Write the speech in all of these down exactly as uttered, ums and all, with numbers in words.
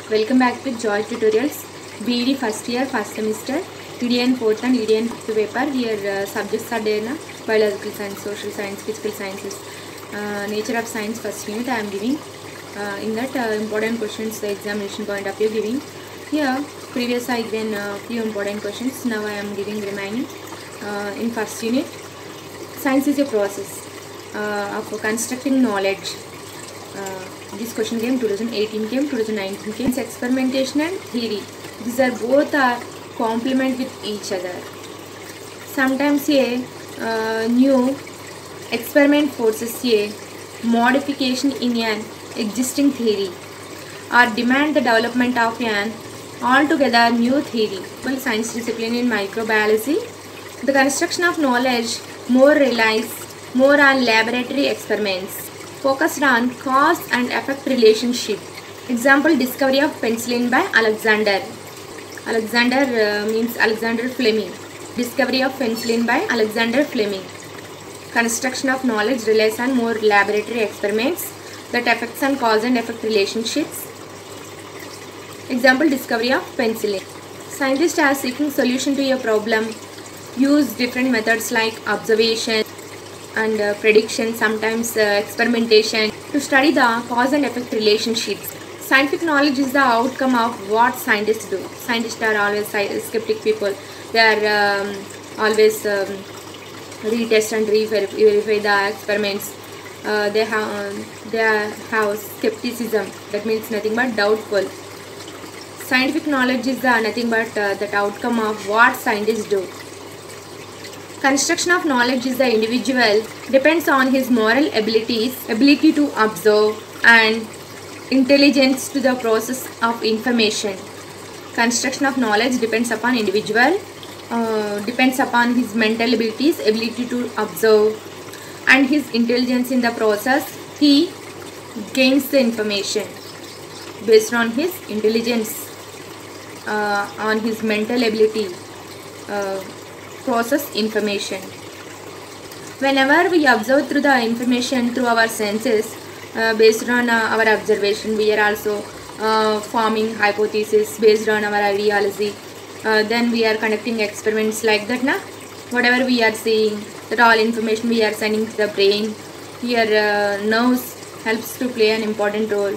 Welcome back to Joy Tutorials. B E D first year, first semester, E D N fourth and E D N fifth paper. Here uh, subjects are there na biological science, social science, physical sciences, uh, nature of science first unit I am giving. Uh, in that uh, important questions, the examination point of view giving. Here previous I given uh, few important questions. Now I am giving remaining uh, in first unit. Science is a process uh, of constructing knowledge. Uh, this question came twenty eighteen came twenty nineteen came. It's experimentation and theory. These are both are complement with each other. Sometimes a uh, new experiment forces a modification in an existing theory or demand the development of an altogether new theory. Well, science discipline in microbiology, the construction of knowledge more relies more on laboratory experiments focused on cause and effect relationship. Example, discovery of penicillin by Alexander. Alexander uh, means Alexander Fleming. Discovery of penicillin by Alexander Fleming. Construction of knowledge relies on more laboratory experiments that affects on cause and effect relationships. Example, discovery of penicillin. Scientists are seeking solution to a problem, use different methods like observation and uh, prediction, sometimes uh, experimentation to study the cause and effect relationships. Scientific knowledge is the outcome of what scientists do. Scientists are always skeptic people. They are um, always um, retest and re-verify the experiments. Uh, they have um, they have skepticism. That means nothing but doubtful. Scientific knowledge is the nothing but uh, that outcome of what scientists do. Construction of knowledge is the individual depends on his moral abilities, ability to observe and intelligence to the process of information. Construction of knowledge depends upon individual, uh, depends upon his mental abilities, ability to observe and his intelligence in the process. He gains the information based on his intelligence, uh, on his mental ability. Uh, process information. Whenever we observe through the information through our senses, uh, based on uh, our observation, we are also uh, forming hypotheses based on our ideology. Uh, then we are conducting experiments like that. Na? Whatever we are seeing, that all information we are sending to the brain. Here uh, nerves helps to play an important role.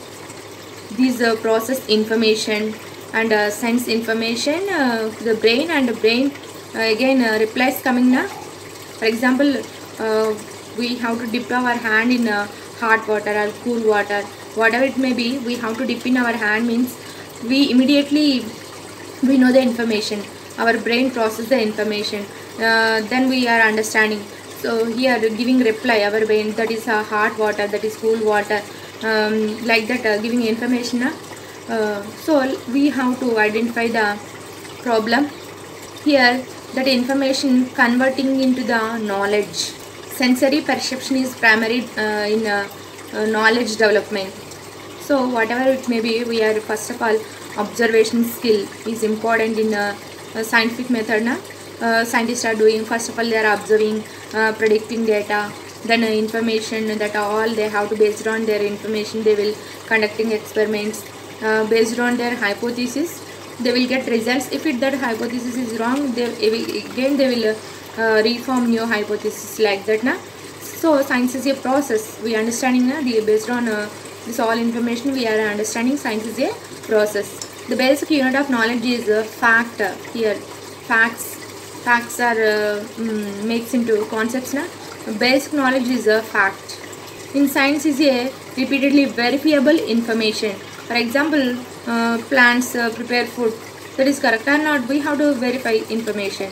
These uh, process information and uh, sense information uh, to the brain, and the brain Uh, again uh, replies coming na. For example, uh, we have to dip our hand in uh, hot water or cool water, whatever it may be. We have to dip in our hand means we immediately we know the information. Our brain processes the information. Uh, then we are understanding. So here giving reply, our brain, that is uh, hot water, that is cool water, um, like that uh, giving information na. Uh, so we have to identify the problem. Here that information converting into the knowledge. Sensory perception is primary uh, in uh, uh, knowledge development. So whatever it may be, we are first of all observation skill is important in a, a scientific method. Na? Uh, scientists are doing, first of all they are observing, uh, predicting data, then uh, information that all they have to, based on their information they will conducting experiments uh, based on their hypothesis. They will get results. If it, that hypothesis is wrong, they again they will uh, reform new hypothesis like that. Na? So science is a process. We understanding na, the based on uh, this all information we are understanding. Science is a process. The basic unit of knowledge is a fact. Here facts facts are uh, mm, makes into concepts. Na? Basic knowledge is a fact. In science is a repeatedly verifiable information. For example, uh, plants uh, prepare food, that is correct or not, we have to verify information.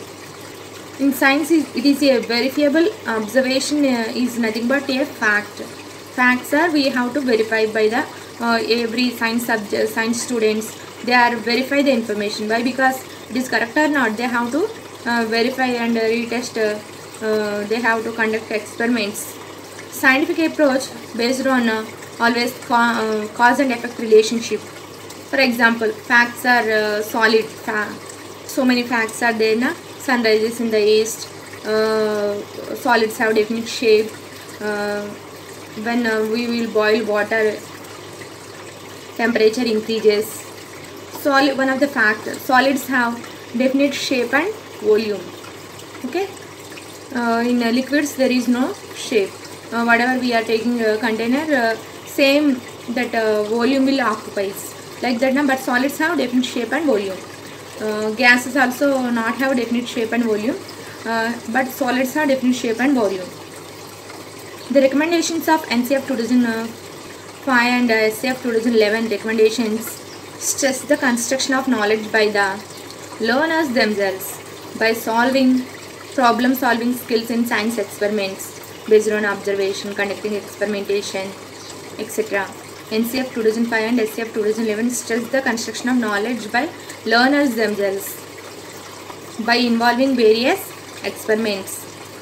In science it is a verifiable observation, uh, is nothing but a fact. Facts are we have to verify by the uh, every science subject, science students, they are verify the information. Why? Because it is correct or not, they have to uh, verify and uh, retest, uh, uh, they have to conduct experiments. Scientific approach based on uh, always uh, cause and effect relationship. For example, facts are uh, solid. Fa so many facts are there. Na? Sun rises in the east. Uh, solids have definite shape. Uh, when uh, we will boil water, temperature increases. Solid, one of the factors, solids have definite shape and volume. Okay, uh, in uh, liquids there is no shape. Uh, whatever we are taking a container, uh, same that uh, volume will occupies like that. But solids have definite shape and volume. Uh, gases also not have definite shape and volume, uh, but solids have definite shape and volume. The recommendations of N C F two thousand five and uh, S C F two thousand eleven recommendations stress the construction of knowledge by the learners themselves by solving problem solving skills in science experiments based on observation, conducting experimentation, et cetera. N C F two thousand five and S C F two thousand eleven stress the construction of knowledge by learners themselves by involving various experiments.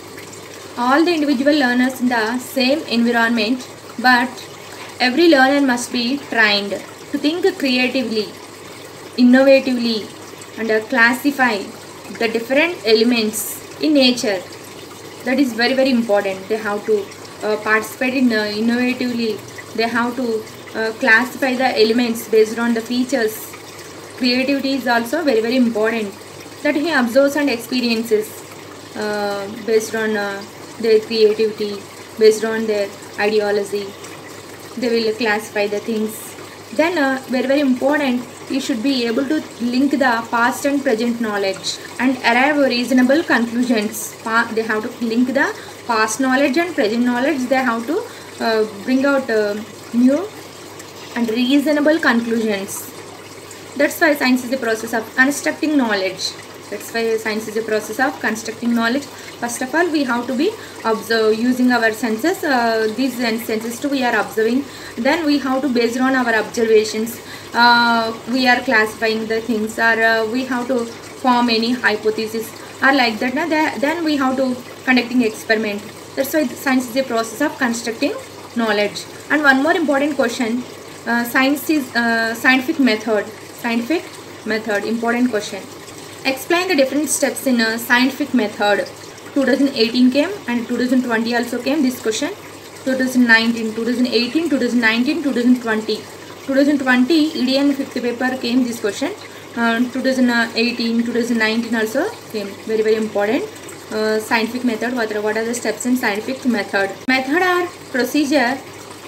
All the individual learners in the same environment, but every learner must be trained to think creatively, innovatively, and uh, classify the different elements in nature. That is very very important. They have to uh, participate in uh, innovatively. They have to uh, classify the elements based on the features. Creativity is also very very important. That he observes and experiences uh, based on uh, their creativity, based on their ideology. They will classify the things. Then uh, very very important, you should be able to link the past and present knowledge and arrive at reasonable conclusions. Pa they have to link the past knowledge and present knowledge. They have to uh, bring out uh, new and reasonable conclusions. That's why science is the process of constructing knowledge. That's why science is a process of constructing knowledge. First of all, we have to be observe using our senses. Uh, these senses too we are observing. Then we have to, based on our observations, uh, we are classifying the things, or uh, we have to form any hypothesis or like that. Now, then we have to conducting experiment. That's why science is a process of constructing knowledge. And one more important question: uh, science is uh, scientific method. Scientific method, important question. Explain the different steps in a scientific method. twenty eighteen came and twenty twenty also came this question. twenty nineteen, twenty eighteen, twenty nineteen, twenty twenty. twenty twenty E D N fifth paper came this question. Uh, twenty eighteen, twenty nineteen also came. Very very important. Uh, scientific method. What are, what are the steps in scientific method? Method or procedure.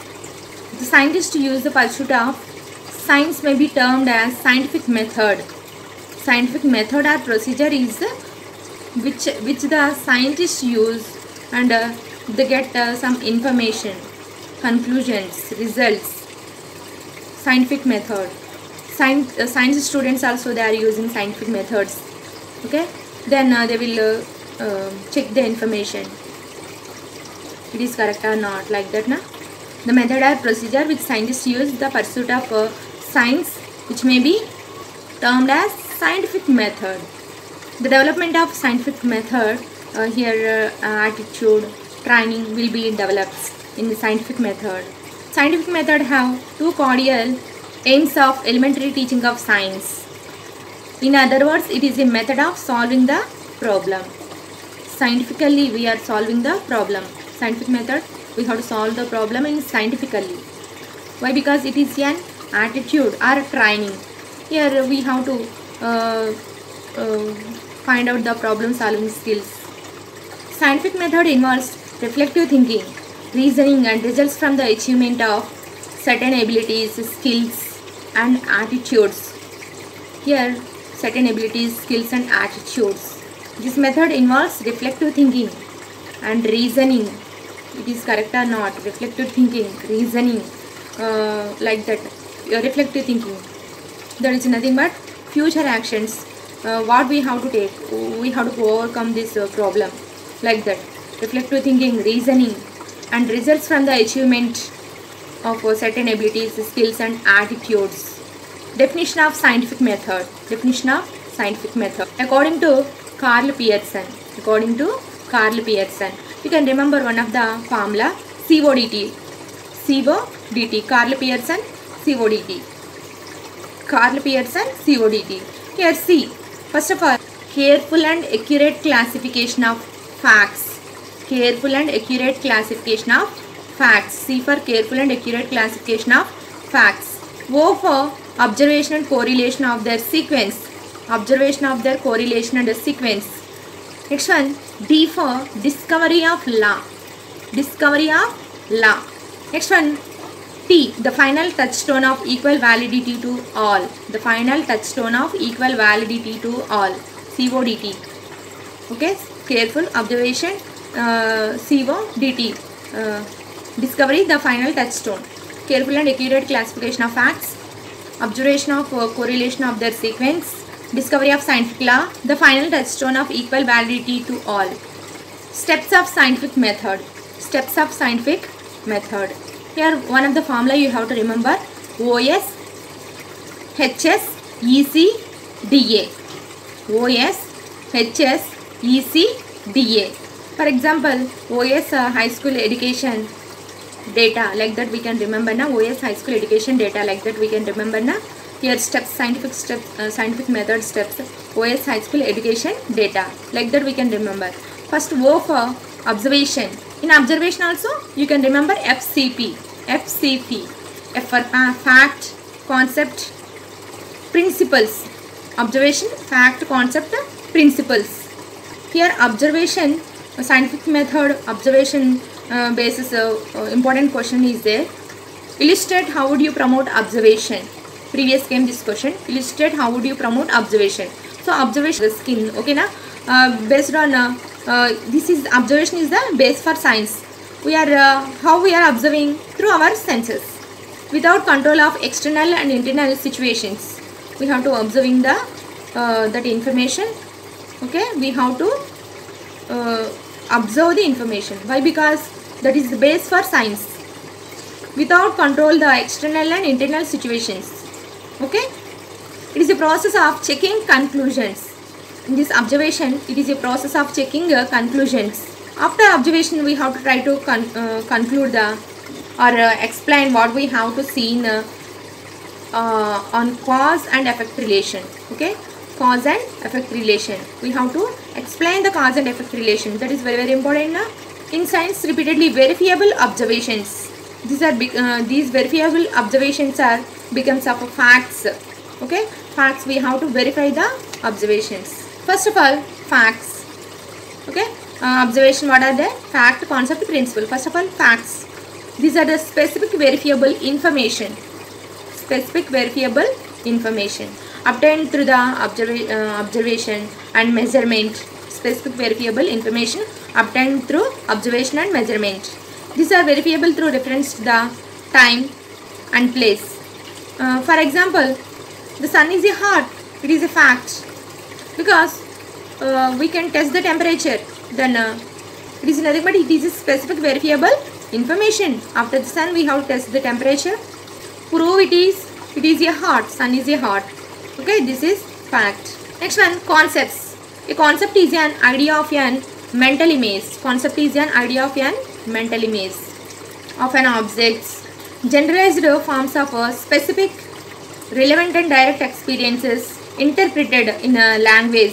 The scientist use the pursuit of science may be termed as scientific method. Scientific method or procedure is which which the scientists use and uh, they get uh, some information, conclusions, results. Scientific method. Science uh, science students also they are using scientific methods. Okay, then uh, they will uh, uh, check the information. It is correct or not, like that, na? The method or procedure which scientists use the pursuit of uh, science, which may be termed as scientific method. The development of scientific method, uh, here uh, attitude, training will be developed in the scientific method. Scientific method have two cordial aims of elementary teaching of science. In other words, it is a method of solving the problem. Scientifically, we are solving the problem. Scientific method, we have to solve the problem in scientifically. Why? Because it is an attitude or training. Here we have to uh, uh, find out the problem solving skills. Scientific method involves reflective thinking, reasoning and results from the achievement of certain abilities, skills and attitudes. Here certain abilities, skills and attitudes. This method involves reflective thinking and reasoning. It is correct or not? Reflective thinking, reasoning, uh, like that. Uh, reflective thinking. There is nothing but future actions. Uh, what we have to take? We have to overcome this uh, problem. Like that. Reflective thinking, reasoning, and results from the achievement of uh, certain abilities, skills, and attitudes. Definition of scientific method. Definition of scientific method. According to Carl Pearson. According to Carl Pearson. You can remember one of the formula C O D T. C O D T. Carl Pearson, C O D T. Carl Pearson, C O D T. Here C. First of all, careful and accurate classification of facts. Careful and accurate classification of facts. C for careful and accurate classification of facts. O for observation and correlation of their sequence. Observation of their correlation and the sequence. Next one, D for discovery of law. Discovery of law. Next one, T, the final touchstone of equal validity to all. The final touchstone of equal validity to all. C O D T. Okay, careful observation. Uh, C O D T. Uh, discovery, the final touchstone. Careful and accurate classification of facts. Observation of uh, correlation of their sequence. Discovery of scientific law, the final touchstone of equal validity to all. Steps of scientific method. Steps of scientific method. Here one of the formula you have to remember: O S, H S, E C, D A. O S, H S, E C, D A. For example, O S uh, high school education data, like that we can remember na. O S high school education data, like that we can remember na. Here steps, scientific steps, uh, scientific method steps, O S high school education data, like that we can remember. First, O for observation. In observation also you can remember F C P. F C P. F for uh, fact, concept, principles. Observation, fact, concept, principles. Here observation, uh, scientific method, observation uh, basis, uh, uh, important question is there. Illustrate how would you promote observation. Previous came this question. Illustrate how would you promote observation. So observation the skin, okay na. Uh, based on uh, uh, this is observation is the base for science. We are uh, how we are observing through our senses, without control of external and internal situations. We have to observing the uh, that information. Okay, we have to uh, observe the information. Why? Because that is the base for science. Without control the external and internal situations. Okay, it is a process of checking conclusions. In this observation, it is a process of checking uh, conclusions. After observation, we have to try to con uh, conclude the or uh, explain what we have to see in, uh, uh, on cause and effect relation. Okay, cause and effect relation. We have to explain the cause and effect relation. That is very very important. Na? In science, repeatedly verifiable observations. These are big, uh, these verifiable observations are becomes of facts. Okay, facts, we have to verify the observations. First of all, facts. Okay, uh, observation, what are they? Fact, concept, principle. First of all, facts. These are the specific verifiable information. Specific verifiable information obtained through the observa uh, observation and measurement. Specific verifiable information obtained through observation and measurement. These are verifiable through reference to the time and place. Uh, for example, the sun is a hot. It is a fact because uh, we can test the temperature. Then uh, it is nothing but it is a specific verifiable information. After the sun, we have to test the temperature. Prove it is it is a hot. Sun is a hot. Okay, this is fact. Next one, concepts. A concept is an idea of an mental image. Concept is an idea of an mental image of an object. Generalized forms of a specific, relevant and direct experiences interpreted in a language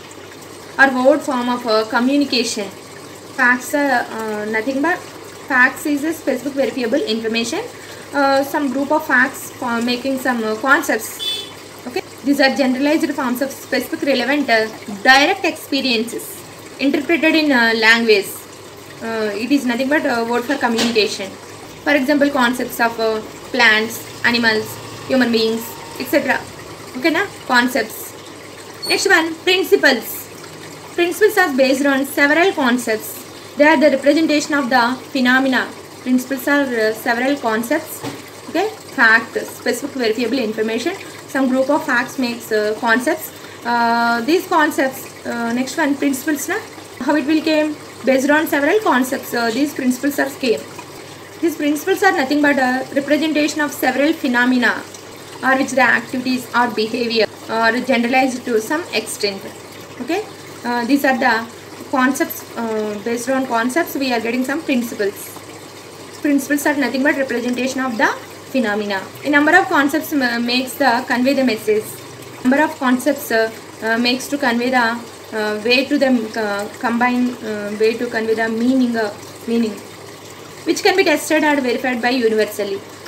or word form of a communication. Facts are uh, nothing but facts is a specific verifiable information. Uh, some group of facts for making some uh, concepts. Okay, these are generalized forms of specific, relevant, uh, direct experiences interpreted in a language. Uh, it is nothing but a word for communication. For example, concepts of uh, plants, animals, human beings, et cetera. Okay, na? Concepts. Next one, principles. Principles are based on several concepts. They are the representation of the phenomena. Principles are uh, several concepts. Okay, fact, specific verifiable information. Some group of facts makes uh, concepts. Uh, these concepts. Uh, next one, principles. Na? How it will came? Based on several concepts. Uh, these principles are came. These principles are nothing but a representation of several phenomena or which the activities or behavior are generalized to some extent. Okay, uh, these are the concepts. Uh, based on concepts, we are getting some principles. Principles are nothing but representation of the phenomena. A number of concepts makes the convey the message. Number of concepts uh, uh, makes to convey the uh, way to the uh, combine uh, way to convey the meaning uh, meaning. Which can be tested and verified by universally.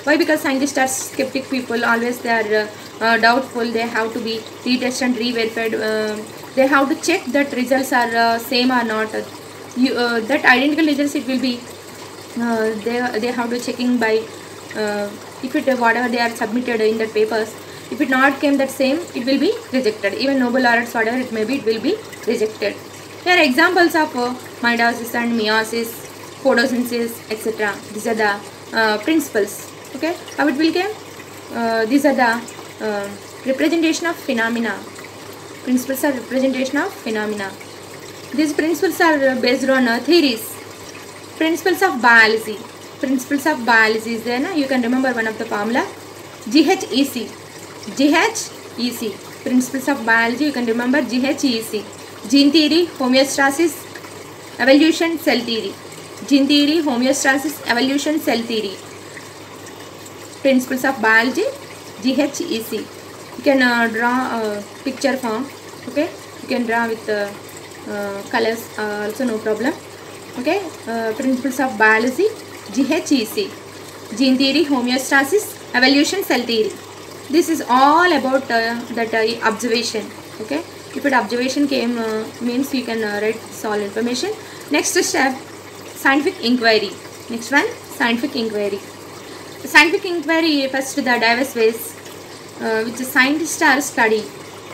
Why? Because scientists are skeptic people. Always they are uh, uh, doubtful. They have to be retested and re-verified. Uh, they have to check that results are uh, same or not. You, uh, that identical results, it will be uh, they they have to checking by uh, if it whatever they are submitted in the papers. If it not came that same, it will be rejected. Even Nobel laureates, whatever it may be, it will be rejected. Here are examples of uh, mitosis and meiosis, photosynthesis, et cetera. These are the uh, principles. Okay, how it will come? Uh, these are the uh, representation of phenomena. Principles are representation of phenomena. These principles are based on uh, theories. Principles of biology. Principles of biology is there. Na? You can remember one of the formula. G H E C. G H E C. Principles of biology. You can remember G H E C. Gene theory, homeostasis, evolution, cell theory. Gene theory, homeostasis, evolution, cell theory. Principles of biology, G H E C. You can uh, draw a picture form. Okay, you can draw with uh, uh, colors uh, also, no problem. Okay, uh, principles of biology, G H E C. Gene theory, homeostasis, evolution, cell theory. This is all about uh, that uh, observation. Okay, if it observation came uh, means you can uh, write this all information. Next step, scientific inquiry. Next one, scientific inquiry. The scientific inquiry, first the diverse ways uh, which the scientists are studying.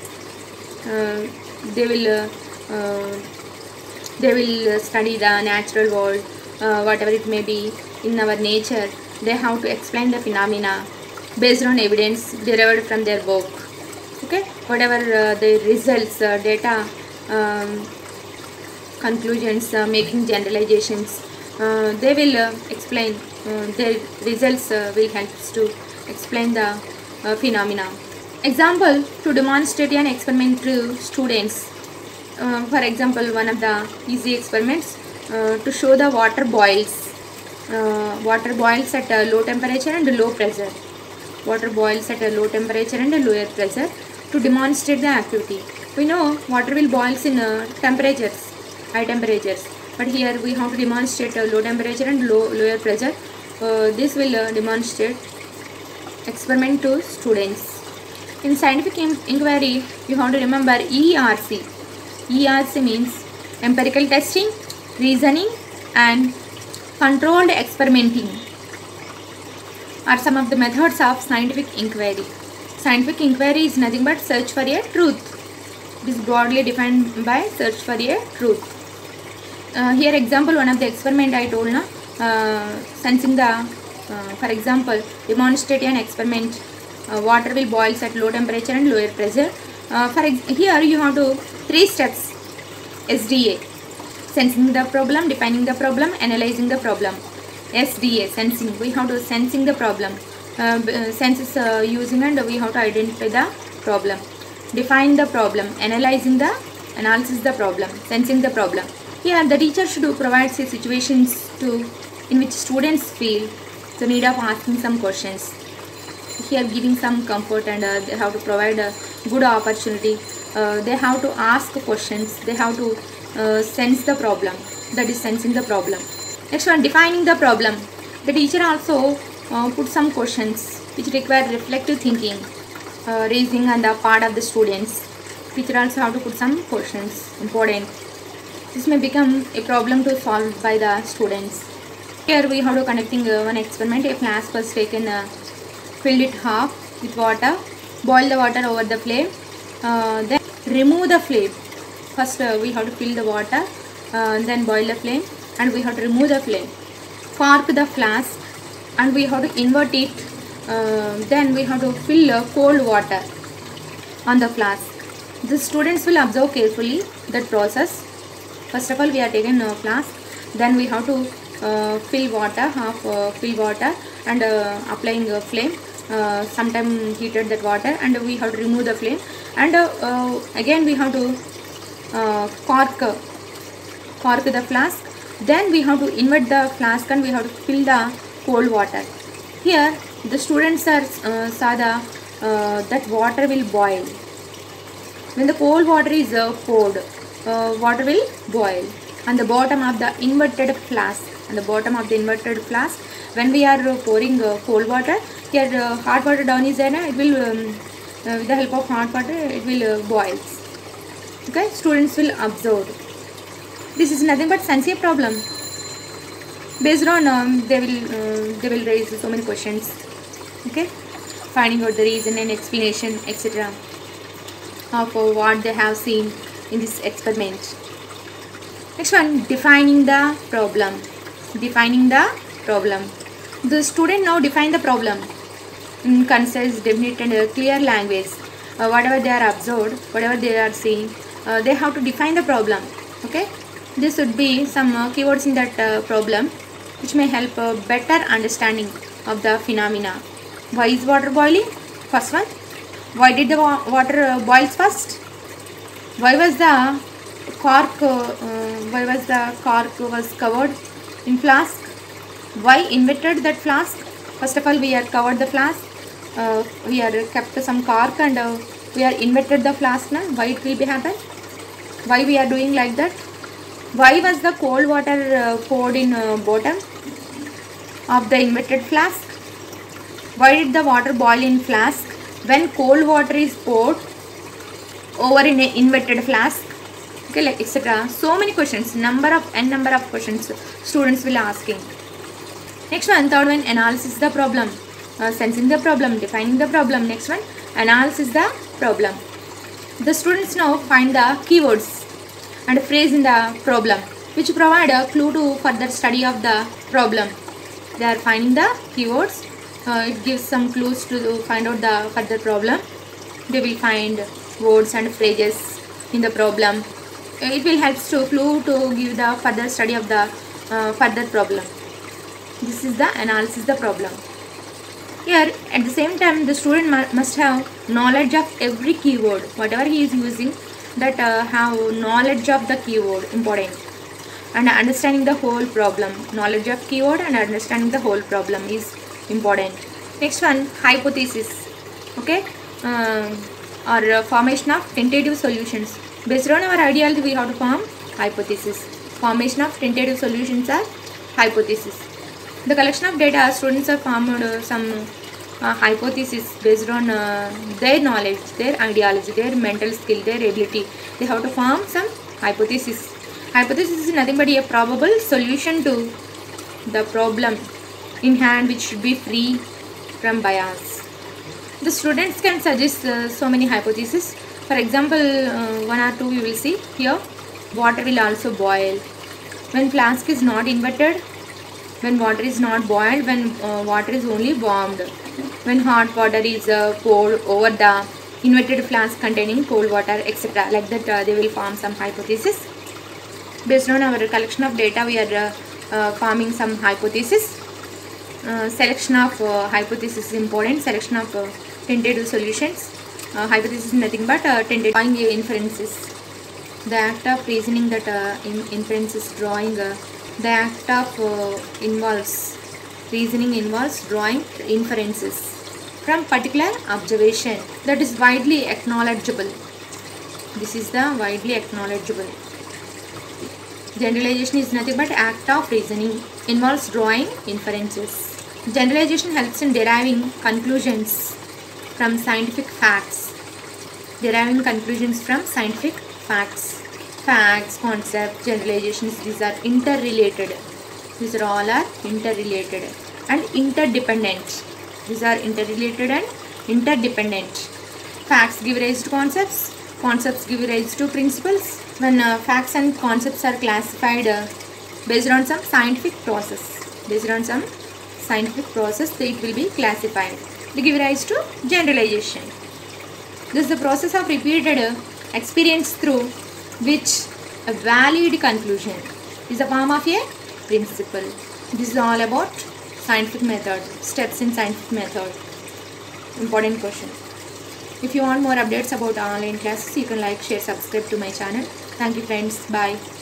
Uh, they will uh, uh, they will study the natural world, uh, whatever it may be in our nature. They have to explain the phenomena based on evidence derived from their work. Okay, whatever uh, the results, uh, data, um, conclusions, uh, making generalizations, uh, they will uh, explain. Uh, their results uh, will help us to explain the uh, phenomena. Example, to demonstrate an experiment to students. Uh, for example, one of the easy experiments uh, to show the water boils. Uh, water boils at a low temperature and low pressure. Water boils at a low temperature and a lower pressure to demonstrate the activity. We know water will boils in uh, temperatures, high temperatures. But here we have to demonstrate a low temperature and low lower pressure. Uh, this will uh, demonstrate experiment to students. In scientific inquiry, you have to remember E R C. E R C means empirical testing, reasoning, and controlled experimenting are some of the methods of scientific inquiry. Scientific inquiry is nothing but search for a truth. It is broadly defined by search for a truth. Uh, here example, one of the experiment I told na, uh, sensing the, uh, for example, demonstrate an experiment. Uh, water will boils at low temperature and lower pressure. Uh, for here you have to three steps. S D A, sensing the problem, defining the problem, analyzing the problem. S D A, sensing. We have to sensing the problem. Uh, senses uh, using and we have to identify the problem. Define the problem, analyzing the analysis the problem, sensing the problem. Here the teacher should provide say, situations to in which students feel the need of asking some questions. Here giving some comfort and uh, they have to provide a good opportunity. Uh, they have to ask questions. They have to uh, sense the problem. That is sensing the problem. Next one, defining the problem. The teacher also uh, put some questions which require reflective thinking, uh, raising on the part of the students. Teacher also have to put some questions, important. This may become a problem to solve by the students. Here we have to conducting uh, one experiment. A flask was taken, uh, filled it half with water, boil the water over the flame, uh, then remove the flame. First uh, we have to fill the water, uh, then boil the flame, and we have to remove the flame. Cork the flask and we have to invert it. Uh, then we have to fill uh, cold water on the flask. The students will observe carefully that process. First of all, we are taking a flask. Then we have to uh, fill water, half uh, fill water, and uh, applying a flame. Uh, sometime heated that water, and we have to remove the flame. And uh, uh, again we have to uh, cork cork the flask. Then we have to invert the flask and we have to fill the cold water. Here the students are uh, saw the uh, that water will boil. When the cold water is uh, poured, uh, water will boil on the bottom of the inverted flask, on the bottom of the inverted flask. When we are uh, pouring uh, cold water, here uh, hot water down is there, it will um, uh, with the help of hot water it will uh, boils. Okay, students will observe. This is nothing but sensei problem. Based on um, they will uh, they will raise so many questions. Okay, finding out the reason and explanation, et cetera of uh, what they have seen in this experiment. Next one, defining the problem. Defining the problem. The student now define the problem in concise, definite and uh, clear language. Uh, whatever they are observed, whatever they are seeing, uh, they have to define the problem. Okay, this would be some uh, keywords in that uh, problem which may help a better understanding of the phenomena. Why is water boiling? First one. Why did the wa water uh, boils first? Why was the cork? Uh, uh, why was the cork was covered in flask? Why inverted that flask? First of all, we are covered the flask. Uh, we are kept some cork and uh, we are inverted the flask. Now, why it will be happen? Why we are doing like that? Why was the cold water uh, poured in uh, bottom of the inverted flask? Why did the water boil in flask when cold water is poured over in an inverted flask? Okay, like et cetera. So many questions, number of n number of questions students will asking. Next one, third one, analysis the problem. Uh, sensing the problem, defining the problem. Next one, analysis the problem. The students now find the keywords and phrase in the problem which provide a clue to further study of the problem. They are finding the keywords. Uh, it gives some clues to find out the further problem. They will find words and phrases in the problem. It will help to clue to give the further study of the uh, further problem. This is the analysis the problem. Here at the same time the student must have knowledge of every keyword, whatever he is using, that uh, have knowledge of the keyword, important, and understanding the whole problem. Knowledge of keyword and understanding the whole problem is important. Next one, hypothesis. Okay, uh, or uh, formation of tentative solutions. Based on our ideology, we have to form hypothesis. Formation of tentative solutions are hypothesis. The collection of data, students have formed uh, some uh, hypothesis based on uh, their knowledge, their ideology, their mental skill, their ability. They have to form some hypothesis. Hypothesis is nothing but a probable solution to the problem in hand which should be free from bias. The students can suggest uh, so many hypotheses. For example, uh, one or two you will see here. Water will also boil when flask is not inverted, when water is not boiled, when uh, water is only warmed, when hot water is uh, poured over the inverted flask containing cold water, et cetera. Like that, uh, they will form some hypothesis. Based on our collection of data, we are uh, uh, forming some hypothesis. Uh, selection of uh, hypothesis is important. Selection of uh, tentative solutions. Uh, hypothesis is nothing but uh, tentative drawing inferences. The act of reasoning that uh, in inferences drawing. Uh, the act of uh, involves reasoning involves drawing inferences from particular observation that is widely acknowledgeable. This is the widely acknowledgeable. Generalization is nothing but act of reasoning, involves drawing inferences. Generalization helps in deriving conclusions from scientific facts. Deriving conclusions from scientific facts. Facts, concepts, generalizations, these are interrelated. These are all are interrelated and interdependent. These are interrelated and interdependent. Facts give rise to concepts. Concepts give rise to principles. When uh, facts and concepts are classified uh, based on some scientific process, based on some scientific process, it will be classified. They give rise to generalization. This is the process of repeated uh, experience through which a valid conclusion is a form of a principle. This is all about scientific method, steps in scientific method. Important question. If you want more updates about online classes, you can like, share, subscribe to my channel. Thank you friends. Bye.